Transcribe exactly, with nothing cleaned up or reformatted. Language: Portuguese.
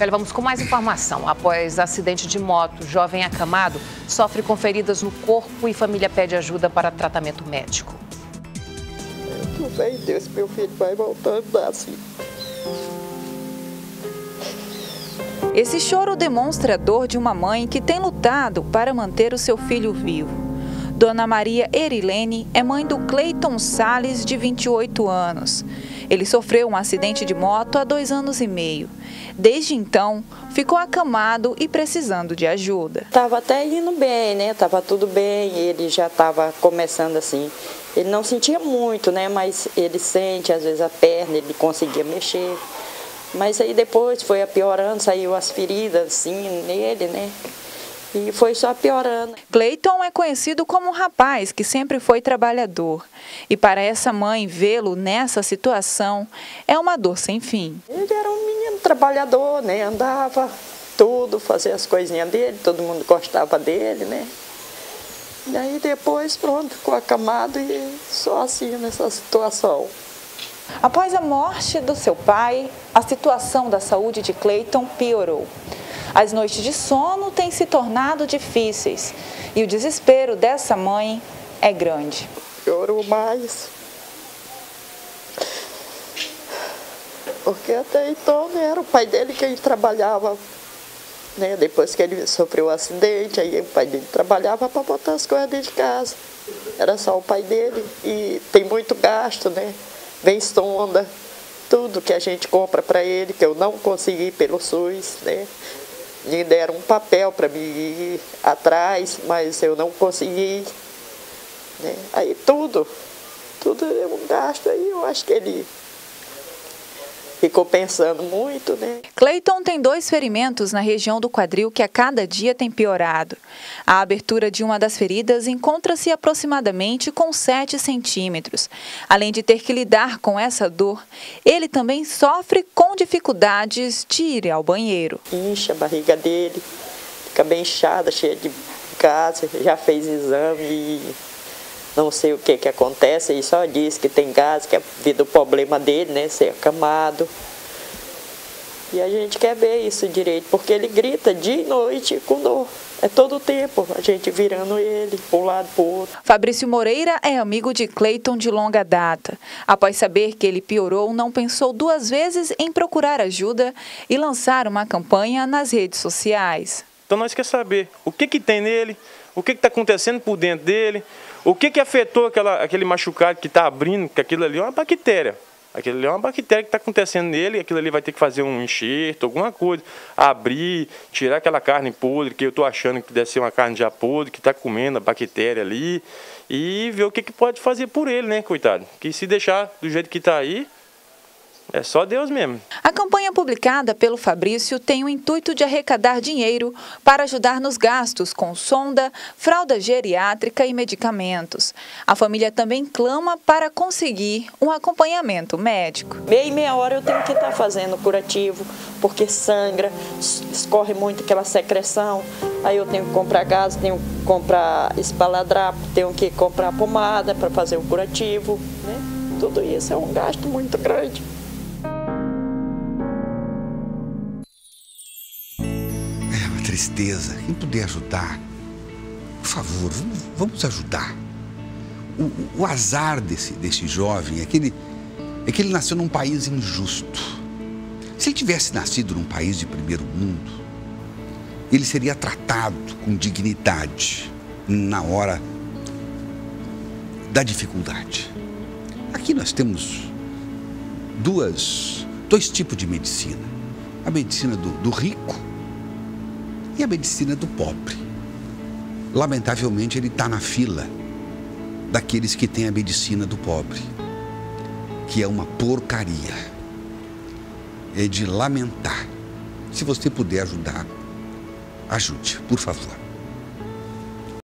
Olha, vamos com mais informação. Após acidente de moto, jovem acamado sofre com feridas no corpo e família pede ajuda para tratamento médico. Com fé em Deus, meu filho vai voltando assim. Esse choro demonstra a dor de uma mãe que tem lutado para manter o seu filho vivo. Dona Maria Erilene é mãe do Cleiton Salles, de vinte e oito anos. Ele sofreu um acidente de moto há dois anos e meio. Desde então, ficou acamado e precisando de ajuda. Estava até indo bem, né? Estava tudo bem, ele já estava começando assim. Ele não sentia muito, né? Mas ele sente, às vezes, a perna, ele conseguia mexer. Mas aí depois foi piorando, saiu as feridas assim nele, né? E foi só piorando. Cleiton é conhecido como um rapaz que sempre foi trabalhador. E para essa mãe, vê-lo nessa situação é uma dor sem fim. Ele era um menino trabalhador, né? Andava tudo, fazia as coisinhas dele, todo mundo gostava dele, né? E aí depois, pronto, ficou acamado e só assim nessa situação. Após a morte do seu pai, a situação da saúde de Cleiton piorou. As noites de sono têm se tornado difíceis e o desespero dessa mãe é grande. Piorou mais, porque até então, né, era o pai dele quem trabalhava, né, depois que ele sofreu o acidente, aí o pai dele trabalhava para botar as coisas dentro de casa. Era só o pai dele e tem muito gasto, né? Vem sonda, tudo que a gente compra para ele, que eu não consegui pelo SUS, né? Me deram um papel para me ir atrás, mas eu não consegui, né? Aí tudo, tudo é um gasto, aí eu acho que ele ficou pensando muito, né? Cleiton tem dois ferimentos na região do quadril que a cada dia tem piorado. A abertura de uma das feridas encontra-se aproximadamente com sete centímetros. Além de ter que lidar com essa dor, ele também sofre com dificuldades de ir ao banheiro. Incha a barriga dele, fica bem inchada, cheia de gases, já fez exame e não sei o que que acontece, ele só diz que tem gás, que é devido ao problema dele, né, ser acamado. E a gente quer ver isso direito, porque ele grita dia e noite com dor. É todo o tempo, a gente virando ele para um lado para o outro. Fabrício Moreira é amigo de Cleiton de longa data. Após saber que ele piorou, não pensou duas vezes em procurar ajuda e lançar uma campanha nas redes sociais. Então nós queremos saber o que que tem nele, o que está acontecendo por dentro dele, o que que afetou aquela, aquele machucado que está abrindo, que aquilo ali é uma bactéria. Aquilo ali é uma bactéria que está acontecendo nele, aquilo ali vai ter que fazer um enxerto, alguma coisa, abrir, tirar aquela carne podre, que eu estou achando que deve ser uma carne já podre, que está comendo a bactéria ali, e ver o que que pode fazer por ele, né, coitado? Que se deixar do jeito que está aí, é só Deus mesmo. A campanha publicada pelo Fabrício tem o intuito de arrecadar dinheiro para ajudar nos gastos com sonda, fralda geriátrica e medicamentos. A família também clama para conseguir um acompanhamento médico. Meia e meia hora eu tenho que estar fazendo curativo, porque sangra, escorre muito aquela secreção. Aí eu tenho que comprar gás, tenho que comprar espaladrapo, tenho que comprar pomada para fazer o curativo, né? Tudo isso é um gasto muito grande. Tristeza, quem puder ajudar, por favor, vamos, vamos ajudar. O, o azar desse, desse jovem é que, ele, é que ele nasceu num país injusto. Se ele tivesse nascido num país de primeiro mundo, ele seria tratado com dignidade na hora da dificuldade. Aqui nós temos duas, dois tipos de medicina. A medicina do, do rico e a medicina do pobre. Lamentavelmente, ele está na fila daqueles que têm a medicina do pobre, que é uma porcaria. É de lamentar. Se você puder ajudar, ajude, por favor.